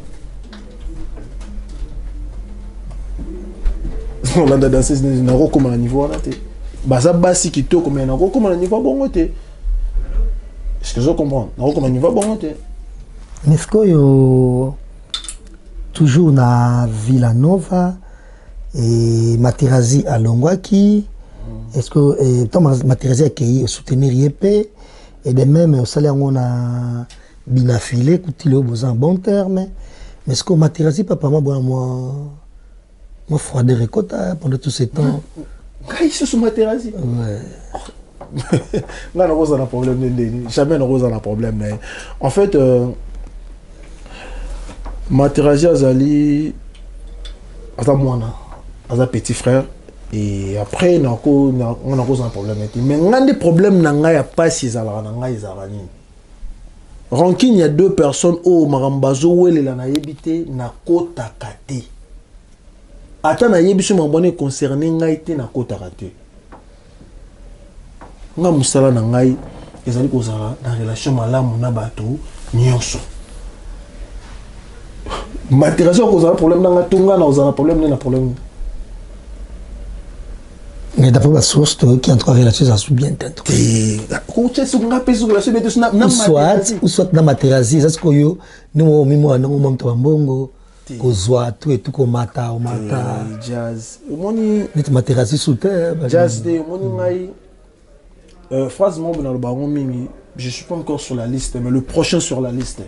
on a la danseuse na roko comme niveau là té basa basi kito comme na roko comme niveau bon té est-ce que je comprends na roko comme niveau bon té Nefko yo toujours na Villanova et Materazi à Longwaki. Est-ce que tant Materazi a qui soutenir Yepé et de même au salaire on a binafilé coutil au besoin bon terme. Mais est-ce que Materazi papa moi moi moi froid de récolte pendant tout ce temps. ngai sous Materazzi. Ouais. Là, on a un problème. Jamais on a un problème. En fait, euh, Materazzi Azali, Aza Mwana, Aza petit frère. Et après, on a un problème. Mais on a des problèmes, on a pas si ça Rancune, il y a deux personnes au Marambazo où elle a habité na kota kate. Attends, na yebiso mabone concerné ngaité na kota kate. Nga musala na ngai ezali kozala na relation malamu na bato nyonso. Materazzi kozala problème na ngatunga na ozala problème na problème. Mais d'après ma source, qui entre relation, ça se bien tantôt. Ou soit, ou soit dans Materazzi, c'est ce que yo, nous, nous, nous, nous, nous, kozwa tout et tout comme mata au mata. Jazz. Moni. Net Materazzi sous terre. Jazz de moni mai. Phrase mon dans le baron mimi. Je suis pas encore sur la liste, mais le prochain sur la liste.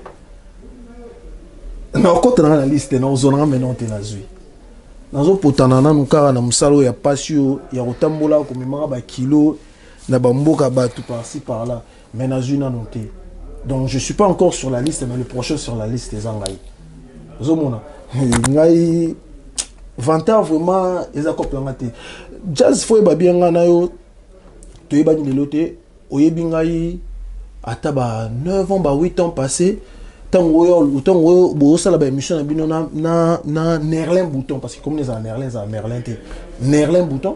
Non, quand on a la liste, non, on a maintenant t'es nazui. Nazo potanana nukara na musalo ya pasio ya rotambola komemaka ba kilo na bamboka ba tout par-ci par-là mais nazui na noté. Donc je suis pas encore sur la liste mais le prochain sur la liste est Zangai. Zomona. Ngai vingt vraiment ezakop ngate. Jazz foi ba bien na yo to yebani lelote oyebi ngai ata ba neuf ans ba huit ans passé. Tant que tant que vous avez la émission na na na Nerlin bouton parce que comme les en Nerlin ça Merlin té Nerlin bouton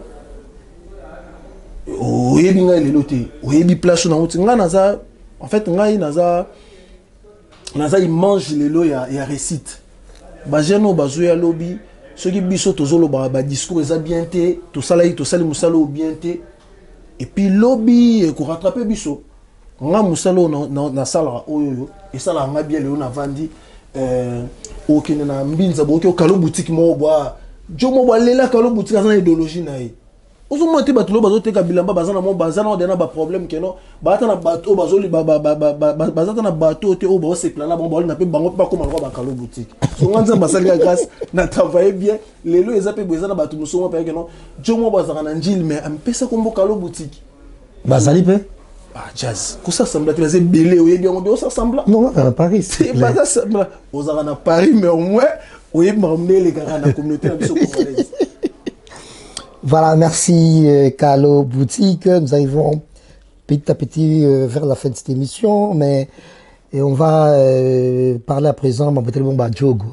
o yebi nga le loté o yebi place na outi nga naza en fait nga naza naza il mange les lo ya ya récite ba jeno bazo ya lobby ceux qui biso tozolo ba ba discours eza bien té to sala to sali musalo bien té et puis lobby ko rattraper biso nga musalo na na, na sala oyo et ça la nga bien le na vandi euh okene na mbinza boki okalo boutique mo boa jo mo ba lela kalo boutique za idéologie na ye ozo monter batulo bazo teka bilamba bazana mo bazana on dena ba problème que non ba ta na bateau bazoli ba ba ba bazata na bateau te o ba se plana bon ba na pe bango pa comme ba kalo boutique so nganza basali ya grâce na travailler bien lelo ezape bezana batu muso pa que non jo mo bazana na njil mais ampesa kombo kalo boutique bazali pe. Ah, Jazz, comment ça semble? Tu vas belé ou bien on dit ça semble? Non, à Paris. C'est pas ça semble. Aux arènes à Paris, mais au moins, on est emmené les gars dans la communauté congolaise. Voilà, merci Kalo Boutique. Nous arrivons petit à petit euh, vers la fin de cette émission, mais et on va euh, parler à présent de mon bon Badjogo.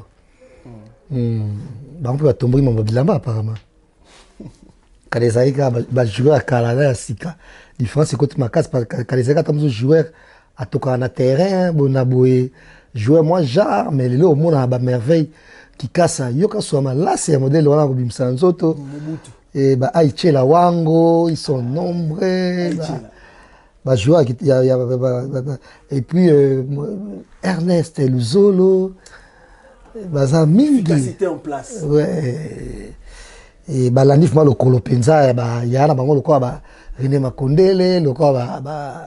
On peut tomber mon bilamba apparemment. Quand les aïgas jouer à Kalala à Sika. La différence c'est que ma casse quand les aïgas sont joueurs à toquer en terrain, bon aboué joueur moi genre mais les au monde a ba merveille qui casse yoka soit là c'est un modèle on a comme Sanzoto et bah Aiche la Wango ils sont nombreux bah joueur qui y a et puis Ernest Luzolo bah ça mingi efficacité en place ouais et bah la nif moi le Kolopenza bah y a na bango le quoi bah René Makondele le quoi bah bah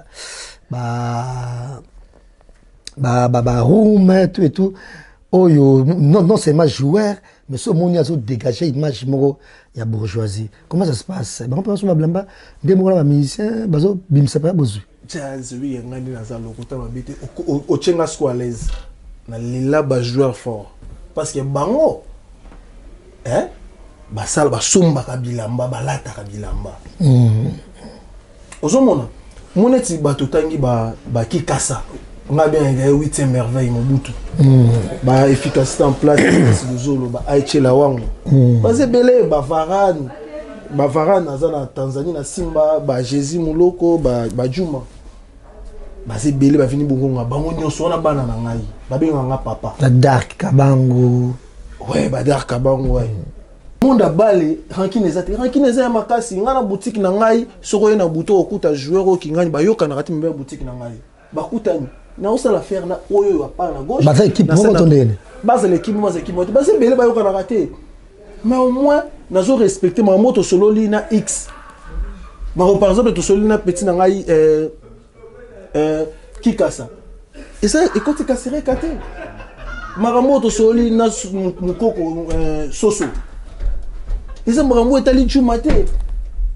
bah bah bah bah room tout et tout oh yo non non c'est ma joueur mais ce monde a dégagé image moro il y a bourgeoisie comment ça se passe bah on peut sur ma blamba des mots là musicien bazo bim ça pas besoin Jazz oui ngani na za lokuta mabite o chenga squalaise na lila ba joueur fort parce que bango hein basala basomba kabilamba balata kabilamba mm. Ozomona moneti bato tangi ba ba kikasa nga bien il y a huitième merveille Mobutu mm. ba efficacité en place Luzolo ba Aiche la Wango mm. Baze belé ba Varane ba Varane azana Tanzanie na Simba ba Jésus Muloko ba ba Juma baze belé ba vini bongo bango nyonso na bana na ngai ba benga nga papa la Dark Kabango ouais ba Dark Kabango ouais mm. Monde balé rankine ezate rankine ezaya makasi ngana boutique na ngai soko na buto okuta joueur ki ngani ba yoka na kati mbe boutique na ngai ba kutani na osala faire na oyo ya pa na gauche ba équipe mo tondene ba l'équipe mo équipe ba se belé ba yoka na raté mais au moins nazo respecter ma moto solo li na X ba par exemple to solo na petit na ngai euh euh kikasa et ça et quand tu casserais katé ma moto solo li na mukoko soso ils ont vraiment étalé du matin.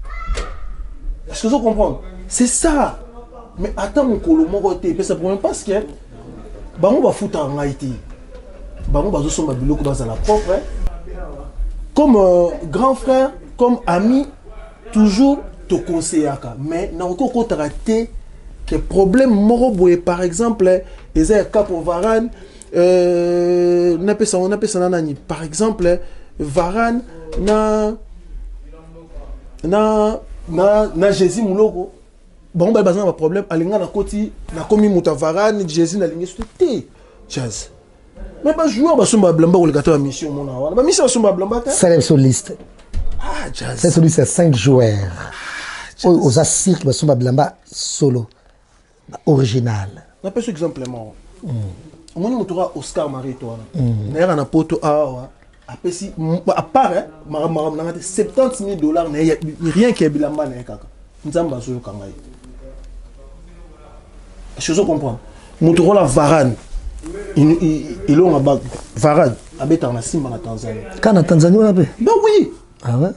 Est-ce que vous comprenez? C'est ça. Mais attends mon colo mon côté, c'est problème parce que bango ba fouta en Haïti. Bango ba zo somba biloko ba za la propre. Comme euh, grand frère, comme ami, toujours te conseiller. Mais n'a encore qu'on traité que problème moroboé par exemple, les airs cap au Varane, euh, on appelle ça, on appelle ça nani. Par exemple, Varane na na na na Jésus Mouloko. Bon bah bazan un problème. Alinga na koti na komi muta Varane Jésus na ligne c'était jazz. Mais pas joueur ba somba blamba ou le gâteau à mission mon na. Ba mission somba blamba. C'est sur liste. Ah jazz. C'est celui c'est cinq joueurs. Aux assir ba somba blamba solo original. Na pas exemple moi. On moni mutura Oscar Marie toi. Na na poto awa. Apesi à part hein, mara mara na soixante mille dollars na rien qui est bilamba na kaka. Nzamba zo kangai. Je veux comprendre. Motorola Varane. Il il on a Varane habite en Simba en Tanzanie. Quand en Tanzanie on a fait? Ben oui. Ah ouais.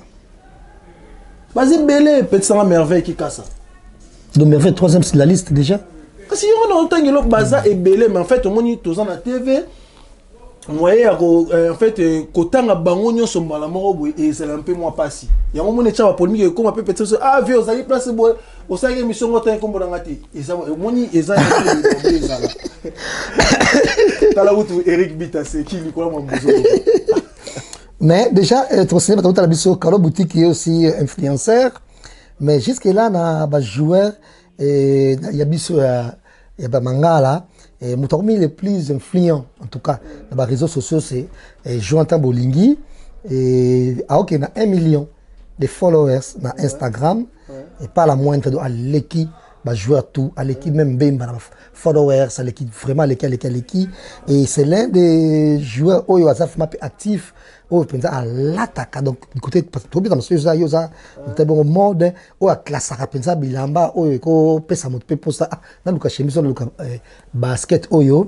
Vas-y belé peut-être ça merveille qui casse. Donc merveille troisième sur la liste déjà. Parce que on a autant que l'autre baza est belé mais en fait on est tous en la T V. Voyez en fait kotanga bango nyonso mbala moko boy et c'est un peu moins passé. Il y a un moment où tu as polémique comme un peu peut-être ah vieux vous allez place boy au cinq émission ngotin comme dans ngati. Et ça moni eza eza là. Tala wutu Eric Bita c'est qui Nicolas Mambozo. Mais déjà tu sais pas la biso Carlo Boutique qui est aussi influenceur mais jusque là na ba joueur et il y a biso il y a ba mangala. Et mon parmi les plus influents, en tout cas, dans les réseaux sociaux, c'est Jonathan Bolingui. Et ah, ok, il y a un million de followers sur Instagram. Ouais. Et pas la moindre, à l'équipe, bah, joueur tout, à l'équipe même, bim, bah, followers, à l'équipe, vraiment, à l'équipe, à l'équipe. Et c'est l'un des joueurs, oh, il y a un actif. Oh, à l'attaque, donc, du côté, parce que tout le monde, il y a un bon mode, oh, à classe, à penser, bilamba, oh, il pèse à mon peu pour ça, dans le cas, chez nous, le basket, oh, yo,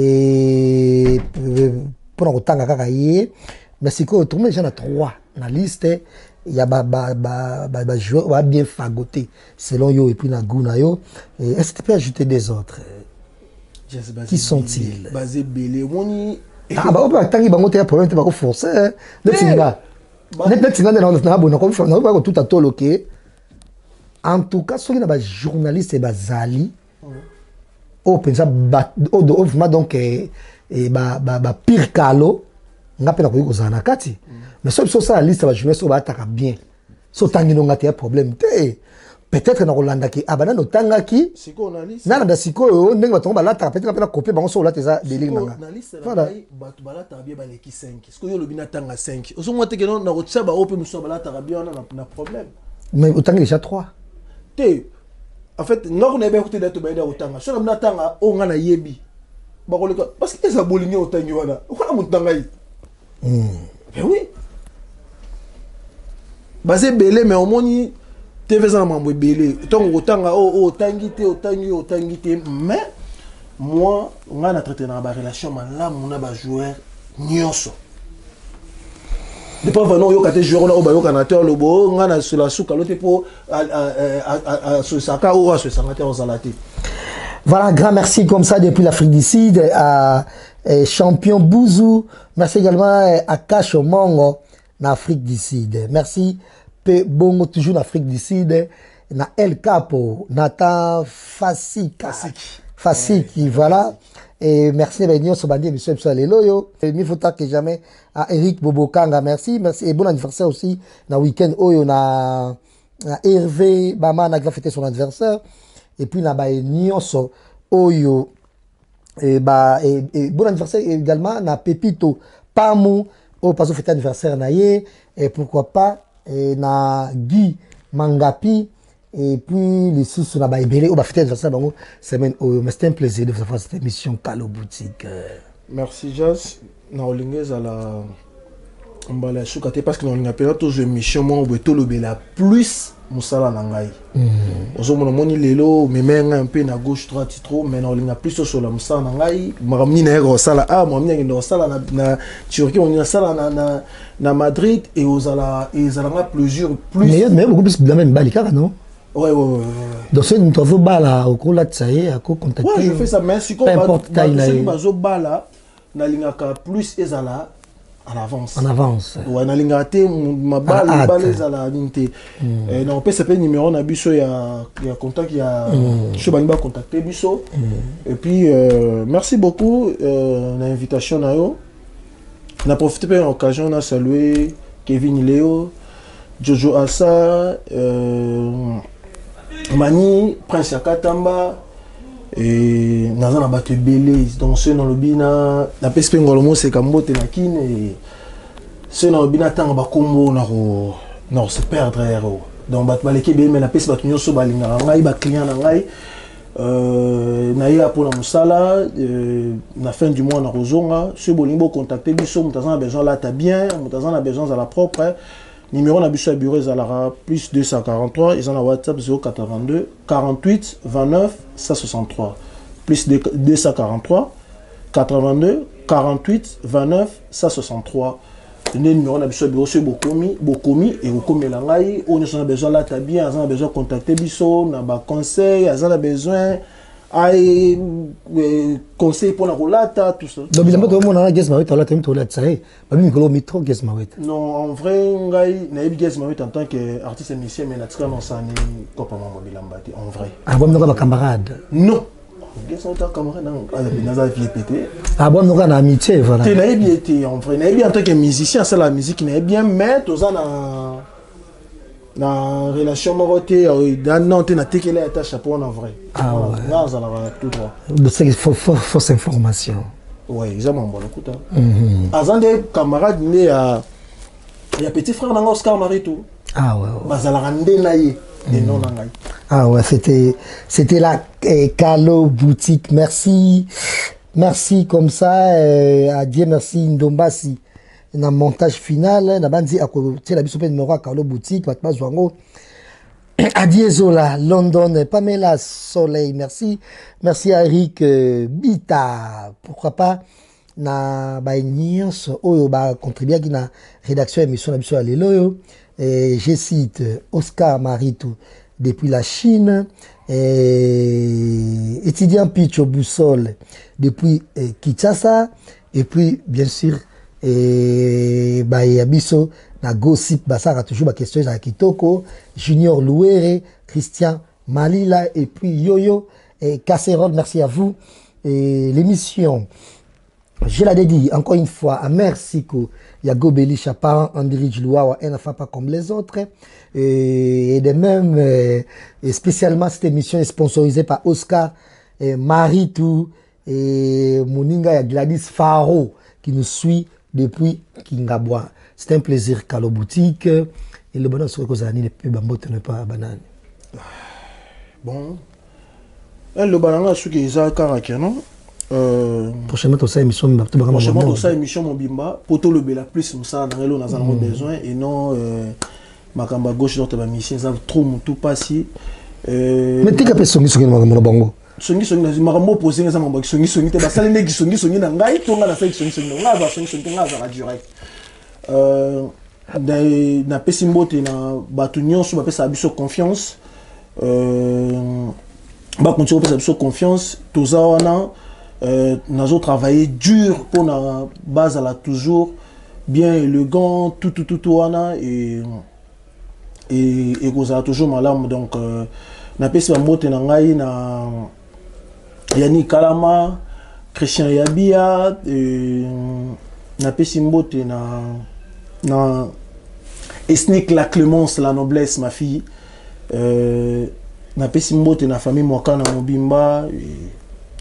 et pour autant, mais c'est que tout le monde, il y en a trois, dans la liste, il y a des joueurs, qui bien fagoté, selon yo, et puis, dans Gouna, yo, est-ce que tu peux ajouter des autres? Qui sont-ils? Basé Belé, ah bah on peut attendre bango te problème te bako forcer le tinga net tinga na na bona ko fa na ba tout à tout OK en tout cas ceux qui na ba journaliste et bazali o pensa ba o do vraiment donc et ba ba ba pire calo nga pena ko kozana kati mais ceux qui sont la liste ba journaliste ba ataka bien so tangi no ngati problème te peut-être na Rolanda ki abana no tanga ki siko na liste na na siko yo ndenge batonga balata peut-être na copier bango so lata za deling nanga na liste na bai batu balata bien baleki cinq siko yo lobina tanga cinq oso moi te que non na rotsa ba ope muso balata bien na na problème mais autant déjà trois te en fait non on a bien écouté d'être baida otanga so na tanga o nga na yebi ba ko parce que ça bolingi otangi wana wana mutanga yi hmm ben oui basé belé mais au moni T V ça m'a belé tant autant oh oh tangité otangi otangité mais moi on a traité dans la relation mais là on a ba joueur nyonso depuis vraiment yo kate joueur on ba yo kanateur le bo on a sur la souka l'autre pour à à sur saka ou sur sangate on salate. Voilà, grand merci comme ça depuis l'Afrique du Sud à champion Bouzou, merci également à Cash Mongo en Afrique du Sud. Merci Bongo toujours en Afrique du Sud, na El Capo, Nathan Fasika, Fasiki, ouais. Voilà. Et merci Benio Sobandi, monsieur Psaleloyo. Et mieux faut que jamais à Eric Bobokanga, merci, merci et bon anniversaire aussi. Na week-end Oyo na na Hervé Bama na fêté son anniversaire et puis na ba Nyonso Oyo et bah et, et bon anniversaire également na Pepito Pamou au pas fêté anniversaire na yé et pourquoi pas et na Guy Mangapi et puis les sous sur la baïbélé au bas fêter anniversaire bango semaine oh mais c'était un plaisir de vous faire cette émission Carlo Boutique. Merci Jas na olingeza la mbala shukate parce que na olinga pela toujours émission mo beto lobela plus musala na ngai ozo mona moni lelo memenga un peu na gauche droite trop mais na olinga plus sur la musala na ngai maramni na ero sala ah mo mnyanga ndo sala na na Turquie on na sala na na na Madrid et aux ala et zalanga plusieurs plus mais mais beaucoup plus de même balika non Ouais, ouais, ouais. ouais. Donc, si nous avons bala au cours de ça y est, à contacter. Ouais, je fais ça, mais si peu importe taille là. Si bazo bala, na lingaka plus ezala en avance. En avance. Ouais, na lingaka te ma balle, balle ezala ninte. Et non, peut s'appeler numéro na biso ya ya contact ya je vais contacter biso. Et puis euh, merci beaucoup euh, l'invitation na yo. On a profité de l'occasion on a salué Kevin Léo, Jojo Assa, euh, Mani, Prince Yakatamba, et Nazana Batu Belé, donc ceux dans le bina, la peste pengolomo c'est Kambote Nakin, et ceux dans le bina tant Bakombo Naro, non c'est perdre héros. Donc Bat Baleke Bé, mais la peste Batu Nyoso Balinga, Ngai, Bat client Ngai, Naïa pour la Moussala, la fin du mois Naro Zonga, ceux Bolimbo contacter Bisso, Moutazan a besoin là, t'as bien, Moutazan a besoin à la propre. Numéro na biso bureau Zalara plus deux cent quarante-trois, ils ont un WhatsApp zéro quatre-vingt-deux quarante-huit vingt-neuf cent soixante-trois plus deux cent quarante-trois quatre-vingt-deux quarante-huit vingt-neuf cent soixante-trois. Le numéro na biso bureau c'est Bokomi, Bokomi et Bokomi Langai, on a besoin là t'as bien, ils ont besoin de contacter biso, na ba conseil, ils ont besoin ay conseil pour la rolata tout ça. Donc bilan tout le monde a guess mawet la tem to la tsai ba mi ko mi trop guess mawet. Non en vrai ngai na guess mawet en tant qu'artiste musicien mais na tsika non sani ko pa mama bilambati en vrai. Ah bon nous camarade. Non. Guess mawet camarade dans ala binaza vie pété. Ah bon nous na amitié voilà. Tu n'as bien été en vrai, na bien en tant que musicien c'est la musique n'a bien mais tout ça na na relation maroté dans non tu na tekele ta chapeau en vrai. Ah ouais. Là ça va tout droit. De cette fausse information. Ouais, exactement bon écoute. Mhm. Azan des camarades né à il y a petit frère dans Oscar Marito. Ah ouais. Bazala randé naïe et non nangai. Ah ouais, c'était c'était la eh, Kalo boutique. Merci. Merci comme ça eh, à Dieu merci Ndombasi. Dans le montage final, na bandi akotie la biso pe numéro à Kalo boutique, Patma Zwango. Adiezola, London, Pamela Soleil, merci. Merci à Eric euh, Bita. Pourquoi pas na ba nyons oyo ba contribuer à la rédaction émission la biso à l'élo. Et je cite Oscar Maritou depuis la Chine, et étudiant Picho Boussole depuis eh, Kinshasa, et puis bien sûr et bah yabiso na gossip basara toujours ba question à Kitoko Junior Louere Christian Malila et puis Yoyo et Casserole, merci à vous. Et l'émission je la dédie encore une fois à Mersiko Yago Belisha parent André Loua un enfant pas comme les autres et, et de même et spécialement cette émission est sponsorisée par Oscar et Maritou et Moninga ya Gladys Faro qui nous suit depuis Kingabwa. C'est un plaisir Kalo boutique et le bonheur sur les années les plus bambotes ne pas banane. Bon, elle le banana sur qui est à Karakiano. Prochainement on ça émission prochainement on ça émission mon bimba poto le bela plus ça dans le on a besoin et non makamba gauche d'autre ba mission ça trop tout passer. Mais tu capes songi songi makamba bango. Songi songi na makambo poser ça makamba songi songi te basala ndeki songi songi na ngai to nga na fait songi songi nga va songi songi nga va direct. Euh na na pesimbote na batu nyonso ba pesa biso confiance. Euh ba continuer pesa biso confiance toza wana. Euh, nous avons travaillé dur pour la base à la toujours bien élégant tout tout tout tout et et et vous avez toujours malade donc na pesi ba mote na ngai na Yani Kalama Christian Yabia et na pesi mbote na na Esnik la Clémence la noblesse ma fille euh, na pesi mbote na famille Mwakana Mobimba et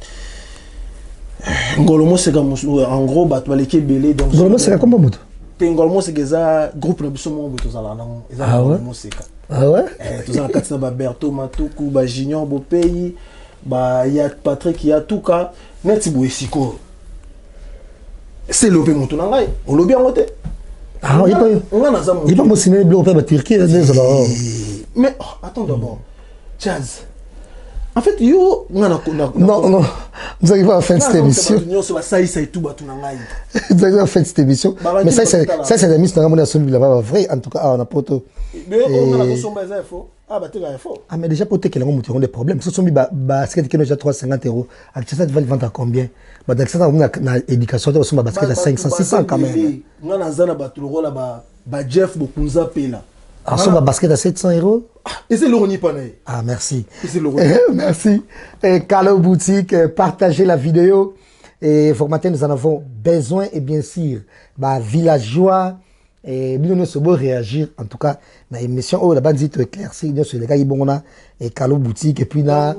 Ngolomo c'est comme en gros bato baleke belé donc Ngolomo c'est comme moto. Ngolomo c'est que ça groupe na biso mo boto zala non ah ouais ah ouais eh tout ça katina ba Berto Matuku ba Junior bo pays ba ya Patrick ya tuka neti bo esiko c'est lobé moto na ngai on lobby en côté ah il pas on a ça il pas mo signer bleu pas Turquie mais attends d'abord Jazz. En fait, yo, non, non, non, vous arrivez à faire cette émission. Vous arrivez à faire cette émission. Mais ça, c'est ça, c'est la mission de la monnaie vrai. En tout cas, on a pas tout. Mais on a la Ah, bah, tu as fort. Ah, mais déjà, pour te qu'il y a des problèmes. Ce sont mis basket qui est déjà trois cent cinquante euros. Avec ça, tu vas le vendre à combien? Bah, dans ça, on a l'éducation, on a basket à cinq cents, six cents quand même. On a un batuloro là, bah, Jeff Bokunza Pela. Ah, on a basket à sept cents euros? Et c'est l'Oroni Panay. Ah, merci. Et c'est l'Oroni. Merci. Carlo Boutique, partagez la vidéo. Et formateur, nous en avons besoin, et bien sûr, bah, villageois, et nous sommes réagir, en tout cas, dans l'émission, oh, la bande dit éclairci, nous sommes les gars, ils vont là, et Carlo Boutique, et puis là,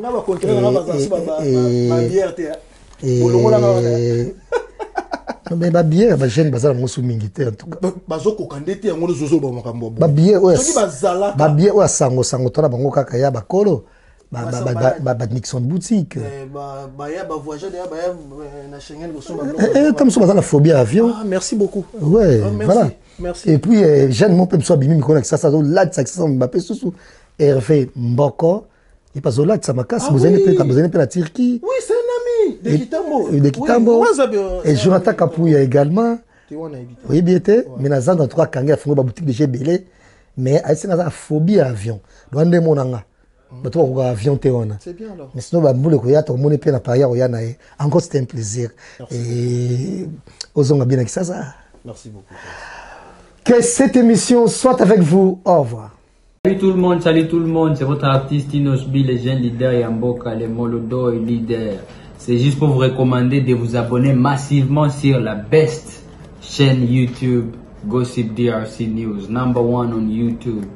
et, mais ma bière, ma jeune bazar mon soumingité en tout cas. Bazo kokandete yango zozo ba makambo. Ba bière ouais. Soki bazala. Ba bière ouais sango sango tona bango kaka ya ba kolo. Ba ba ba ba ba Nixon boutique. Eh ba ba ya ba voyage ya ba ya na Schengen go somba. Eh comme ça bazala phobie avion. Ah merci beaucoup. Ouais, ah, merci, voilà. Merci. Et puis jeune mon peut me soit bimi mi connaît ça ça là ça ça Mbappé sous Hervé Mboko. Et pas là ça m'a casse vous allez peut-être vous allez peut la Turquie. Oui, c'est un ami de Kitambo. De Kitambo. Et Jonathan Kapouya également. Oui, bien été. Mais dans un trois kangas font ba boutique de G Belé. Mais c'est une phobie à avion. Loin de mon anga. Bah toi on avion te on. C'est bien alors. Mais sinon bah boule ko ya to mon épée na paria ya na. Encore c'était un plaisir. Et osons bien avec ça ça. Merci beaucoup. Que cette émission soit avec vous. Au revoir. Salut tout le monde, salut tout le monde, c'est votre artiste Inosbi, les jeunes leaders Yamboka, les Molodo et leaders. C'est juste pour vous recommander de vous abonner massivement sur la best chaîne YouTube, Gossip D R C News, number one on YouTube.